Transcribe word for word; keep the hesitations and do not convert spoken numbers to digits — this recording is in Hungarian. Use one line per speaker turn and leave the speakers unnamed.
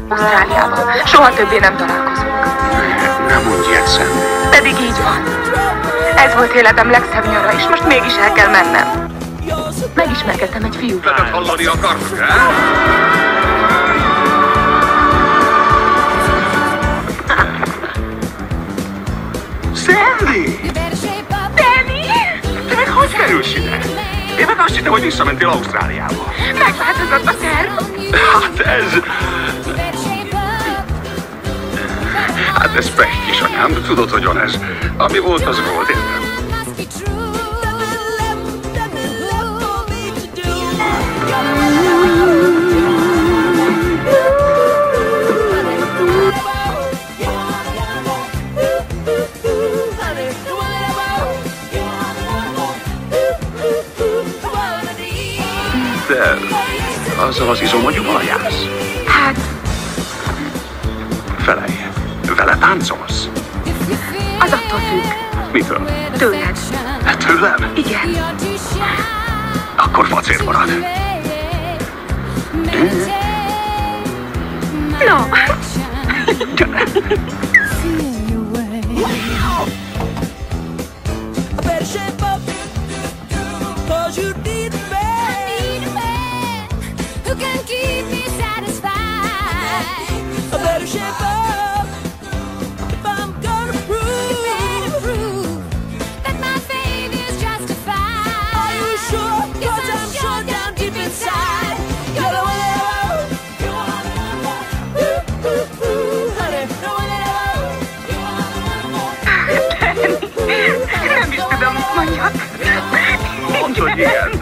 Ausztráliába. Soha többé nem találkozunk.
Nem mondj ilyet, Sandy.
Pedig így van. Ez volt életem legszebb nyara, és most mégis el kell mennem. Megismerkedtem egy fiúval.
Veled hallani akarsz, he? Sandy!
Danny!
Te meg hogy kerülsz ide? Én meg azt hittem, hogy visszamentél Ausztráliába.
Megváltozott a terv.
Hát ez... Hát ez pech, kisanyám. Tudod, hogy van ez. Ami volt, az volt, értem. De azzal az izomagyúval jársz?
Hát,
Felej, vele táncolsz?
az attól függ.
Mitől?
Tőled.
Tőlem?
Igen.
Akkor facér marad.
No.
Gyere!
Nem is tudom, mit mondjak.
Mondd, hogy igen.